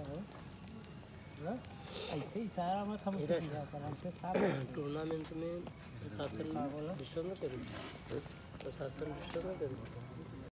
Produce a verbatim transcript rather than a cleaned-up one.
ना ऐसे इशारा मत हम समझा पर हमसे साफ टूर्नामेंट में प्रशासन डिस्टर्ब न करें, प्रशासन डिस्टर्ब न करें।